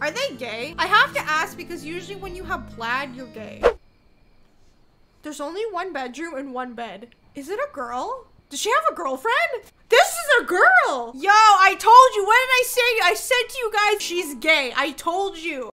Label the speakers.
Speaker 1: Are they gay? I have to ask because usually when you have plaid, you're gay. There's only one bedroom and one bed. Is it a girl? Does she have a girlfriend? This is a girl! Yo, I told you. What did I say? I said to you guys, she's gay. I told you.